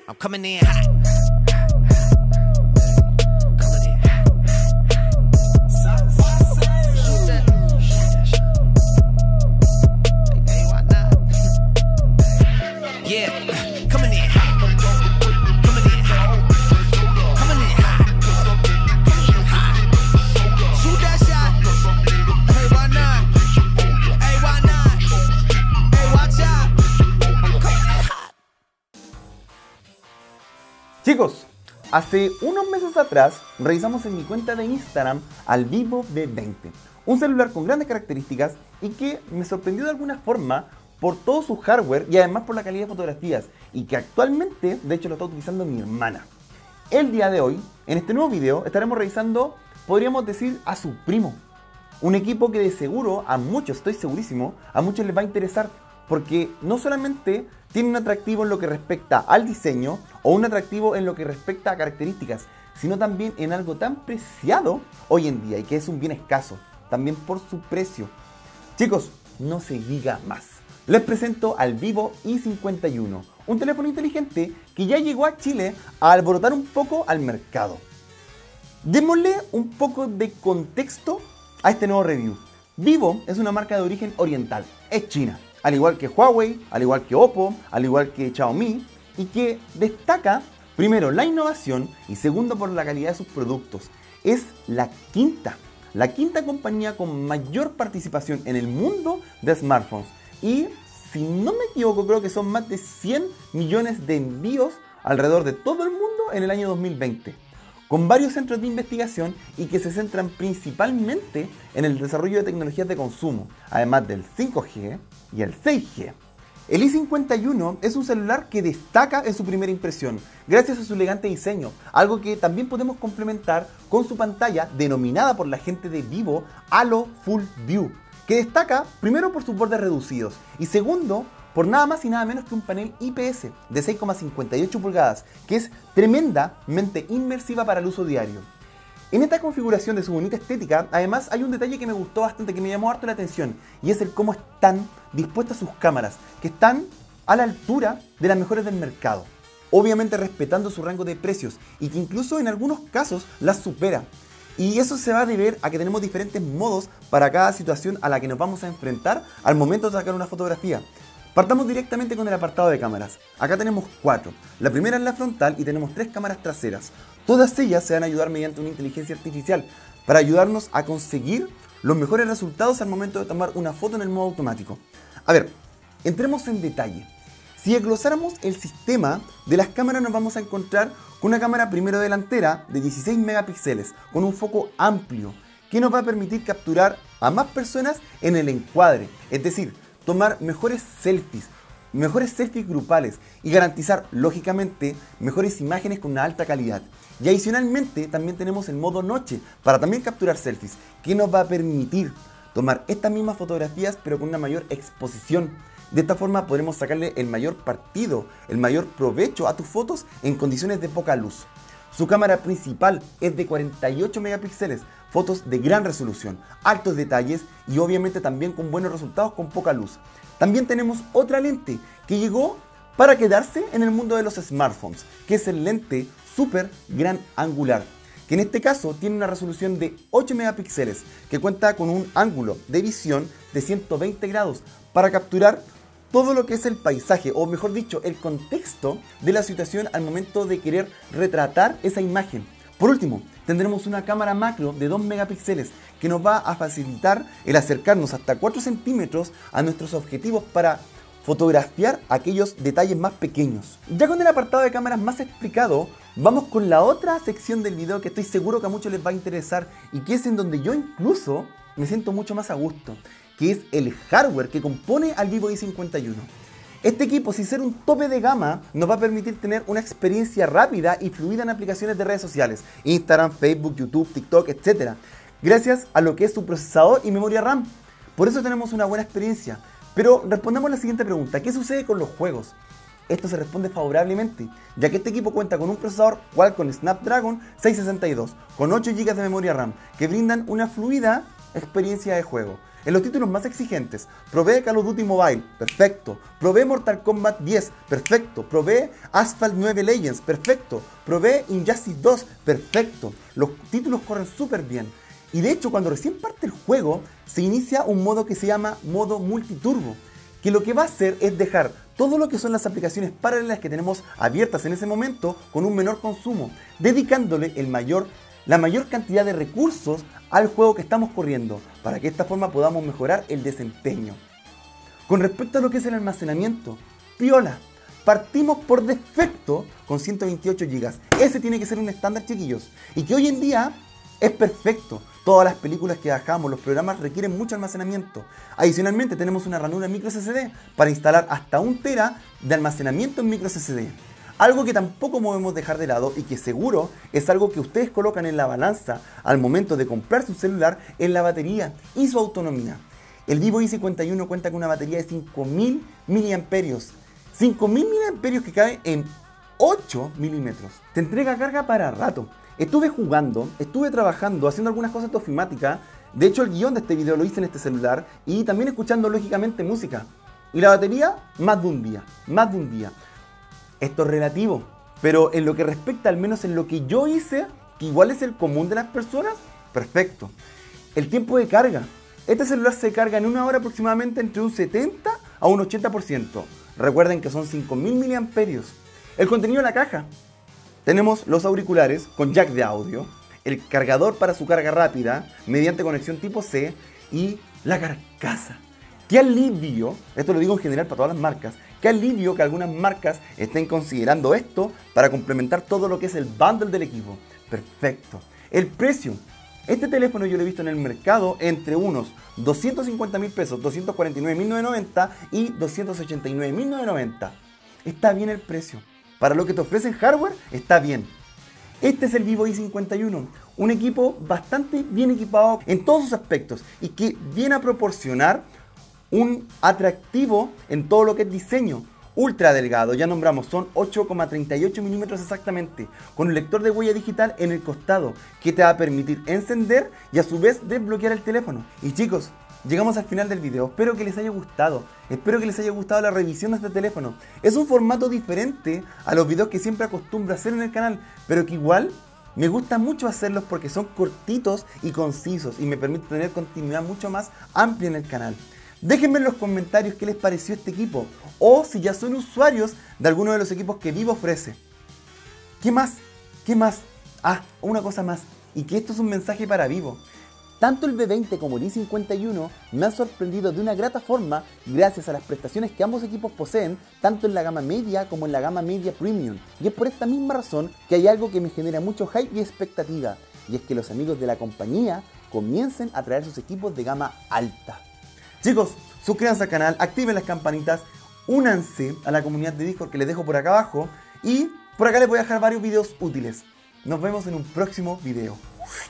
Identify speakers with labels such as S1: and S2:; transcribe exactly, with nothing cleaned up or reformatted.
S1: I'm coming in hot. Coming in hot. Shoot that. Hey, why not? Yeah, coming in hot. Coming in hot. Coming in hot. Coming in hot. Shoot that shot. Hey, why not? Hey, why not? Hey, watch out. I'm coming in hot.
S2: Chicos, hace unos meses atrás revisamos en mi cuenta de Instagram al Vivo V veinte, un celular con grandes características y que me sorprendió de alguna forma por todo su hardware y además por la calidad de fotografías, y que actualmente de hecho lo está utilizando mi hermana. El día de hoy, en este nuevo video, estaremos revisando, podríamos decir, a su primo, un equipo que de seguro a muchos, estoy segurísimo, a muchos les va a interesar, porque no solamente tiene un atractivo en lo que respecta al diseño o un atractivo en lo que respecta a características, sino también en algo tan preciado hoy en día y que es un bien escaso, también por su precio. Chicos, no se diga más. Les presento al Vivo i cincuenta y uno, un teléfono inteligente que ya llegó a Chile a alborotar un poco al mercado. Démosle un poco de contexto a este nuevo review. Vivo es una marca de origen oriental, es china, al igual que Huawei, al igual que Oppo, al igual que Xiaomi, y que destaca primero la innovación y segundo por la calidad de sus productos. Es la quinta, la quinta compañía con mayor participación en el mundo de smartphones, y si no me equivoco creo que son más de cien millones de envíos alrededor de todo el mundo en el año dos mil veinte. Con varios centros de investigación y que se centran principalmente en el desarrollo de tecnologías de consumo, además del cinco G y el seis G. El i cincuenta y uno es un celular que destaca en su primera impresión, gracias a su elegante diseño, algo que también podemos complementar con su pantalla denominada por la gente de Vivo Halo Full View, que destaca primero por sus bordes reducidos y segundo por nada más y nada menos que un panel I P S de seis coma cincuenta y ocho pulgadas, que es tremendamente inmersiva para el uso diario. En esta configuración de su bonita estética, además hay un detalle que me gustó bastante, que me llamó harto la atención, y es el cómo están dispuestas sus cámaras, que están a la altura de las mejores del mercado, obviamente respetando su rango de precios, y que incluso en algunos casos las supera. Y eso se va a deber a que tenemos diferentes modos para cada situación a la que nos vamos a enfrentar al momento de sacar una fotografía. Partamos directamente con el apartado de cámaras. Acá tenemos cuatro. La primera es la frontal y tenemos tres cámaras traseras. Todas ellas se van a ayudar mediante una inteligencia artificial para ayudarnos a conseguir los mejores resultados al momento de tomar una foto en el modo automático. A ver, entremos en detalle. Si desglosáramos el sistema de las cámaras, nos vamos a encontrar con una cámara primero delantera de dieciséis megapíxeles con un foco amplio que nos va a permitir capturar a más personas en el encuadre, es decir, tomar mejores selfies, mejores selfies grupales y garantizar, lógicamente, mejores imágenes con una alta calidad. Y adicionalmente también tenemos el modo noche para también capturar selfies, que nos va a permitir tomar estas mismas fotografías pero con una mayor exposición. De esta forma podremos sacarle el mayor partido, el mayor provecho a tus fotos en condiciones de poca luz. Su cámara principal es de cuarenta y ocho megapíxeles, fotos de gran resolución, altos detalles y obviamente también con buenos resultados con poca luz. También tenemos otra lente que llegó para quedarse en el mundo de los smartphones, que es el lente super gran angular, que en este caso tiene una resolución de ocho megapíxeles, que cuenta con un ángulo de visión de ciento veinte grados para capturar todo lo que es el paisaje, o mejor dicho, el contexto de la situación al momento de querer retratar esa imagen. Por último, tendremos una cámara macro de dos megapíxeles que nos va a facilitar el acercarnos hasta cuatro centímetros a nuestros objetivos para fotografiar aquellos detalles más pequeños. Ya con el apartado de cámaras más explicado, vamos con la otra sección del video que estoy seguro que a muchos les va a interesar y que es en donde yo incluso me siento mucho más a gusto, que es el hardware que compone al Vivo i cincuenta y uno. Este equipo, sin ser un tope de gama, nos va a permitir tener una experiencia rápida y fluida en aplicaciones de redes sociales, Instagram, Facebook, YouTube, TikTok, etcétera, gracias a lo que es su procesador y memoria RAM. Por eso tenemos una buena experiencia. Pero respondamos la siguiente pregunta: ¿qué sucede con los juegos? Esto se responde favorablemente, ya que este equipo cuenta con un procesador Qualcomm Snapdragon seiscientos sesenta y dos con ocho gigas de memoria RAM, que brindan una fluida experiencia de juego. En los títulos más exigentes, probé Call of Duty Mobile, perfecto. Probé Mortal Kombat diez, perfecto. Probé Asphalt nueve Legends, perfecto. Probé Injustice dos, perfecto. Los títulos corren súper bien. Y de hecho, cuando recién parte el juego, se inicia un modo que se llama modo multiturbo, que lo que va a hacer es dejar todo lo que son las aplicaciones paralelas que tenemos abiertas en ese momento con un menor consumo, dedicándole el mayor, la mayor cantidad de recursos al juego que estamos corriendo, para que de esta forma podamos mejorar el desempeño. Con respecto a lo que es el almacenamiento, piola, partimos por defecto con ciento veintiocho gigas. Ese tiene que ser un estándar, chiquillos, y que hoy en día es perfecto. Todas las películas que bajamos, los programas requieren mucho almacenamiento. Adicionalmente tenemos una ranura micro S S D para instalar hasta un tera de almacenamiento en micro S S D. Algo que tampoco podemos dejar de lado y que seguro es algo que ustedes colocan en la balanza al momento de comprar su celular, en la batería y su autonomía. El Vivo i cincuenta y uno cuenta con una batería de cinco mil miliamperios. cinco mil miliamperios que cabe en ocho milímetros. Te entrega carga para rato. Estuve jugando, estuve trabajando, haciendo algunas cosas de ofimática. De hecho, el guión de este video lo hice en este celular y también escuchando lógicamente música. Y la batería, más de un día, más de un día. Esto es relativo, pero en lo que respecta, al menos en lo que yo hice, que igual es el común de las personas, perfecto. El tiempo de carga. Este celular se carga en una hora aproximadamente entre un setenta a un ochenta por ciento. Recuerden que son cinco mil miliamperios. El contenido de la caja. Tenemos los auriculares con jack de audio, el cargador para su carga rápida mediante conexión tipo C y la carcasa. ¡Qué alivio! Esto lo digo en general para todas las marcas. ¡Qué alivio que algunas marcas estén considerando esto para complementar todo lo que es el bundle del equipo! Perfecto. El precio. Este teléfono yo lo he visto en el mercado entre unos doscientos cincuenta mil pesos, doscientos cuarenta y nueve mil novecientos noventa y doscientos ochenta y nueve mil novecientos noventa. Está bien el precio. Para lo que te ofrecen hardware, está bien. Este es el Vivo i cincuenta y uno, un equipo bastante bien equipado en todos sus aspectos y que viene a proporcionar un atractivo en todo lo que es diseño. Ultra delgado, ya nombramos, son ocho coma treinta y ocho milímetros exactamente, con un lector de huella digital en el costado que te va a permitir encender y a su vez desbloquear el teléfono. Y chicos, llegamos al final del video. Espero que les haya gustado, espero que les haya gustado la revisión de este teléfono. Es un formato diferente a los videos que siempre acostumbro a hacer en el canal, pero que igual me gusta mucho hacerlos porque son cortitos y concisos y me permite tener continuidad mucho más amplia en el canal. Déjenme en los comentarios qué les pareció este equipo, o si ya son usuarios de alguno de los equipos que Vivo ofrece. ¿Qué más? ¿Qué más? Ah, una cosa más, y que esto es un mensaje para Vivo. Tanto el V veinte como el i cincuenta y uno me han sorprendido de una grata forma gracias a las prestaciones que ambos equipos poseen, tanto en la gama media como en la gama media premium. Y es por esta misma razón que hay algo que me genera mucho hype y expectativa, y es que los amigos de la compañía comiencen a traer sus equipos de gama alta. Chicos, suscríbanse al canal, activen las campanitas, únanse a la comunidad de Discord que les dejo por acá abajo y por acá les voy a dejar varios videos útiles. Nos vemos en un próximo video.